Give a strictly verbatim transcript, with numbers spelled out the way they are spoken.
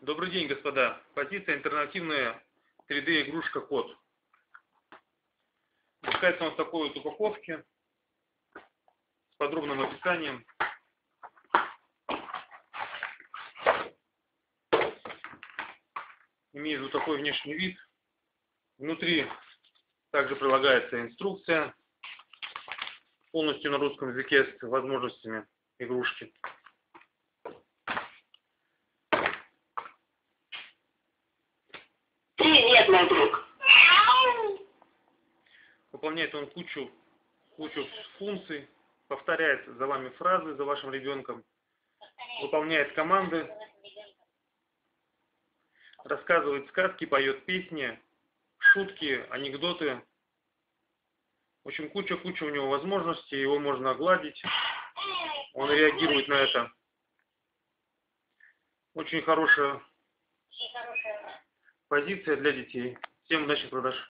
Добрый день, господа. Позиция интерактивная три дэ игрушка кот. Выпускается он в такой вот упаковке с подробным описанием. Имеет вот такой внешний вид. Внутри также прилагается инструкция, полностью на русском языке с возможностями игрушки. Привет, мой друг. Выполняет он кучу, кучу функций, повторяет за вами фразы, за вашим ребенком, выполняет команды, рассказывает сказки, поет песни, шутки, анекдоты. В общем, куча-куча у него возможностей, его можно огладить, он реагирует на это. Очень хорошая позиция для детей. Всем удачных продаж.